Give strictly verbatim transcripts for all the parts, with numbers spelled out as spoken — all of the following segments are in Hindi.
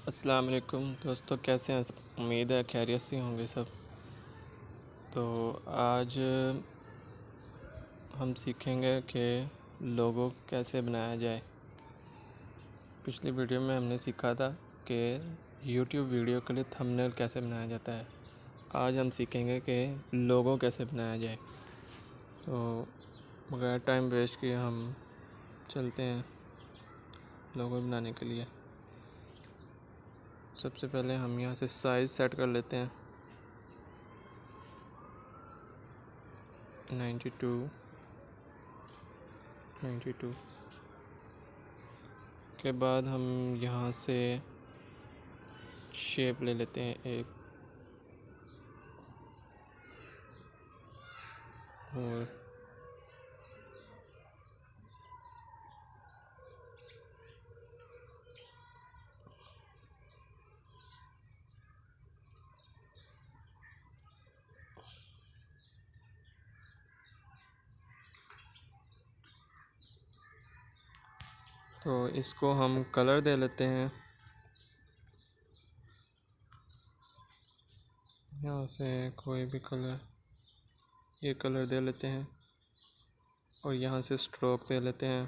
अस्सलाम वालेकुम दोस्तों, कैसे हैं सब। उम्मीद है खैरियत से होंगे सब। तो आज हम सीखेंगे कि लोगो कैसे बनाया जाए। पिछली वीडियो में हमने सीखा था कि यूट्यूब वीडियो के लिए थंबनेल कैसे बनाया जाता है। आज हम सीखेंगे कि लोगो कैसे बनाया जाए। तो बगैर टाइम वेस्ट किए हम चलते हैं लोगो बनाने के लिए। सबसे पहले हम यहाँ से साइज़ सेट कर लेते हैं नाइन्टी टू नाइन्टी टू के बाद हम यहाँ से शेप ले लेते हैं एक और तो इसको हम कलर दे लेते हैं। यहाँ से कोई भी कलर, ये कलर दे लेते हैं और यहाँ से स्ट्रोक दे लेते हैं।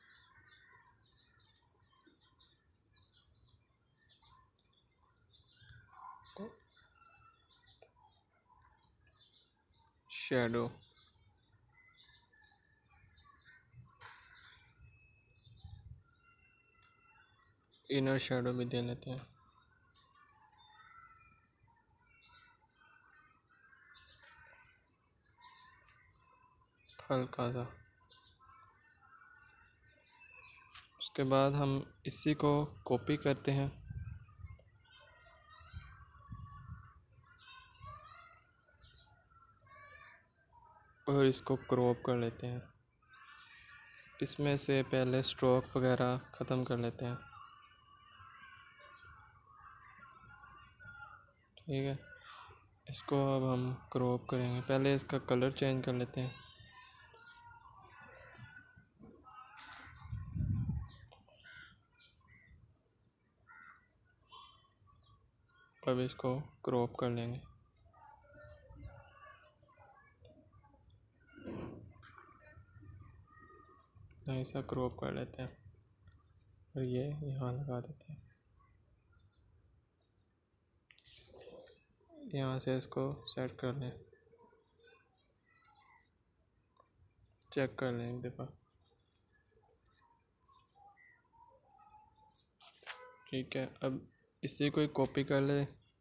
शैडो, इनर शैडो भी दे लेते हैं। हल्का सा। उसके बाद हम इसी को कॉपी करते हैं और इसको क्रॉप कर लेते हैं। इसमें से पहले स्ट्रोक वगैरह ख़त्म कर लेते हैं। ठीक है, इसको अब हम क्रॉप करेंगे। पहले इसका कलर चेंज कर लेते हैं। अब इसको क्रॉप कर लेंगे। ऐसा क्रॉप कर लेते हैं और ये यहाँ लगा देते हैं। यहाँ से इसको सेट कर लें, चेक कर लें एक दफ़ा। ठीक है, अब इसी को कॉपी कर ले।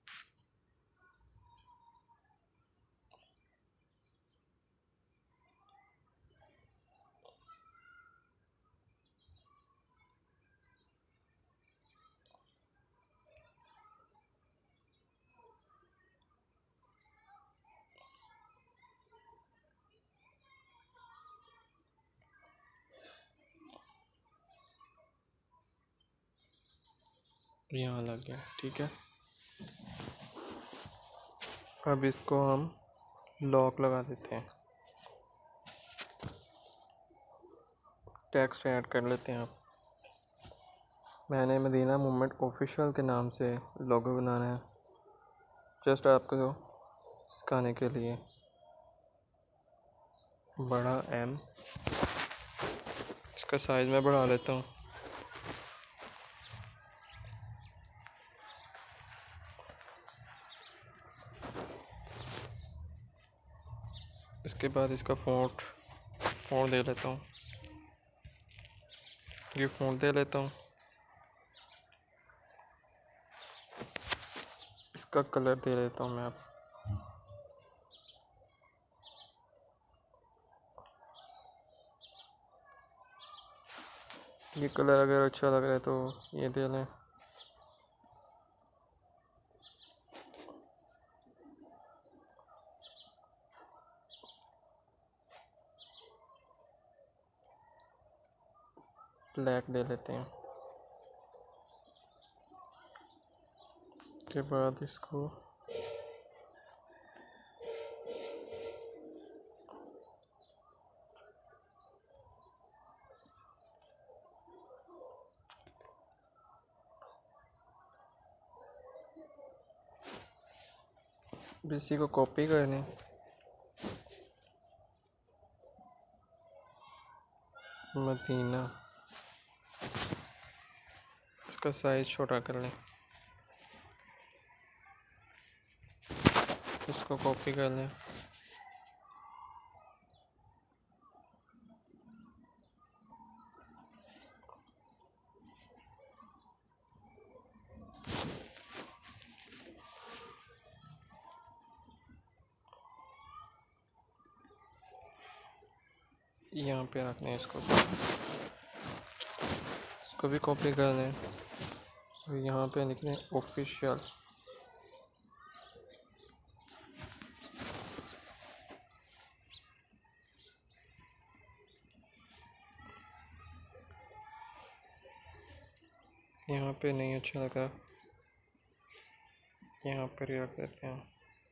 यहाँ लग गया। ठीक है, अब इसको हम लॉक लगा देते हैं। टेक्स्ट ऐड कर लेते हैं। आप मैंने मदीना मूवमेंट ऑफिशियल के नाम से लोगो बनाना है, जस्ट आपको सिखाने के लिए। बड़ा एम, इसका साइज़ मैं बढ़ा लेता हूँ। इसके बाद इसका फ़ॉन्ट फ़ॉन्ट दे लेता हूँ। ये फ़ॉन्ट दे लेता हूँ। इसका कलर दे लेता हूँ मैं। आप ये कलर अगर अच्छा लग रहा है तो ये दे लें। ब्लैक दे लेते हैं। के बाद इसको इसी को कॉपी करनी, मदीना, इसका साइज छोटा कर लें, इसको कॉपी कर लें, यहाँ पे रखने हैं इसको, इसको भी कॉपी कर लें और यहाँ पे लिख लें ऑफिशियल। यहाँ पे नहीं अच्छा लगा, यहाँ पर ही रख देते हैं।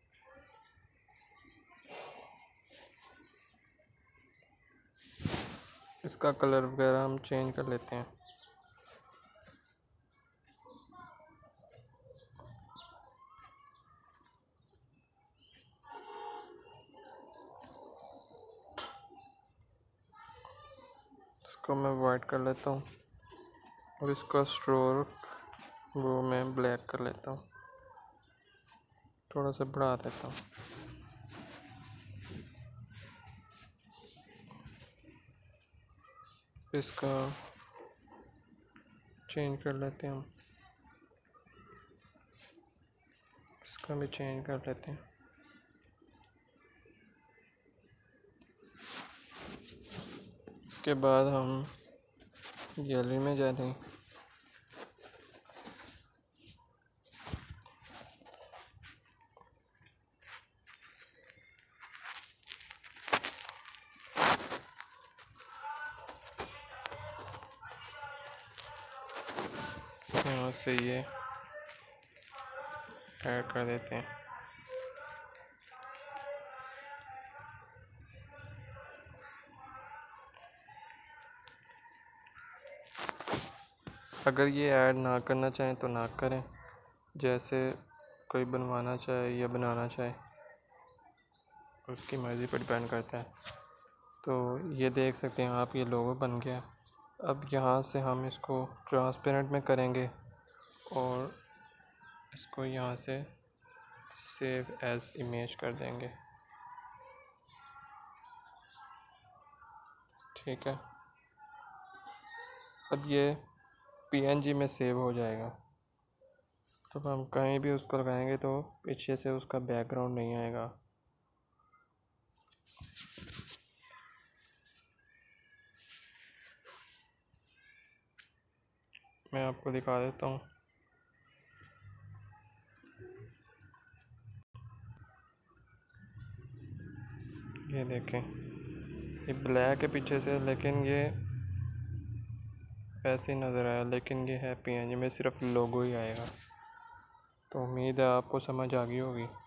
इसका कलर वगैरह हम चेंज कर लेते हैं। इसको मैं वाइट कर लेता हूँ और इसका स्ट्रोक वो मैं ब्लैक कर लेता हूँ, थोड़ा सा बढ़ा देता हूँ। इसका चेंज कर लेते हैं हम, इसका भी चेंज कर लेते हैं। इसके बाद हम गैलरी में जाते हैं, यहाँ से ये ऐड कर देते हैं। अगर ये ऐड ना करना चाहें तो ना करें, जैसे कोई बनवाना चाहे या बनाना चाहे उसकी मर्ज़ी पर डिपेंड करता है। तो ये देख सकते हैं आप, ये लोगो बन गया। अब यहाँ से हम इसको ट्रांसपेरेंट में करेंगे और इसको यहाँ से सेव एज इमेज कर देंगे, ठीक है। अब ये पीएनजी में सेव हो जाएगा। तो हम कहीं भी उसको लगाएंगे तो पीछे से उसका बैकग्राउंड नहीं आएगा। मैं आपको दिखा देता हूँ, ये देखें, ये ब्लैक है पीछे से, लेकिन ये वैसे ही नज़र आया, लेकिन ये है पीएनजी में, सिर्फ लोगो ही आएगा। तो उम्मीद है आपको समझ आ गई होगी।